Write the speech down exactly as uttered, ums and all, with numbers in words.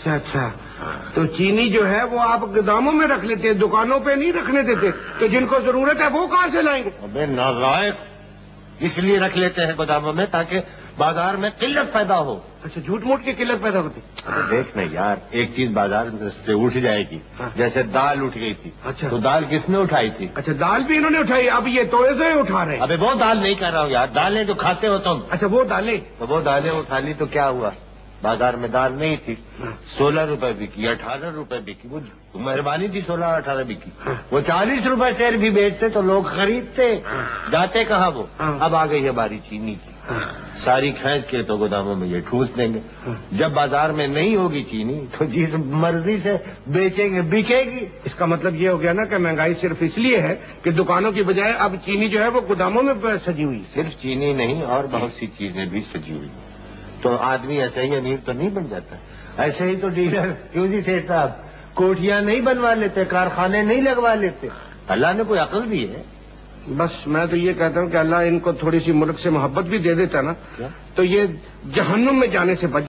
اچھا اچھا، تو چینی جو ہے وہ آپ گوداموں میں رکھ لیتے ہیں، دکانوں پہ نہیں رکھنے دیتے؟ تو جن کو ضرورت ہے وہ کہاں سے لائیں گے؟ ابے نالائق، اس لیے رکھ لیتے ہیں گوداموں میں تاکہ بازار میں قلت پیدا ہو۔ اچھا، جھوٹ موٹ کی قلت پیدا ہوتی؟ دیکھ نا یار، ایک چیز بازار سے اٹھ جائے گی، جیسے دال اٹھ گئی تھی، اچھا تو دال کس نے اٹھائی تھی؟ اچھا، دال بھی انہوں نے اٹھائی، اب یہ توڑے سے اٹھا رہے ہیں؟ ابے وہ دال نہیں کر رہا ہوں یار، دالیں جو کھاتے ہو تم۔ اچھا، وہ دالیں؟ تو وہ دالیں اٹھا لی تو کیا ہوا؟ بازار میں دال نہیں تھی، سولہ روپے بکی، اٹھارہ روپے بکی، وہ مہربانی تھی سولہ اٹھارہ بکی، وہ چالیس روپے شیر بھی بیچتے تو لوگ خریدتے، جاتے کہاں وہ؟ اب آ گئی ہے باری چینی کی، ساری کھینچ کے تو گوداموں میں یہ ٹھوس دیں گے، جب بازار میں نہیں ہوگی چینی تو جس مرضی سے بیچیں گے بکے گی۔ اس کا مطلب یہ ہو گیا نا کہ مہنگائی صرف اس لیے ہے کہ دکانوں کی بجائے اب چینی جو ہے وہ گوداموں میں سجی ہوئی۔ صرف چینی نہیں اور بہت سی چیزیں بھی سجی ہوئی، تو آدمی ایسے ہی امیر تو نہیں بن جاتا، ایسے ہی تو ڈیلر کیوں جی سیٹھ صاحب کوٹیاں نہیں بنوا لیتے، کارخانے نہیں لگوا لیتے؟ اللہ نے کوئی عقل دی ہے۔ بس میں تو یہ کہتا ہوں کہ اللہ ان کو تھوڑی سی ملک سے محبت بھی دے دیتا نا تو یہ جہنم میں جانے سے بچ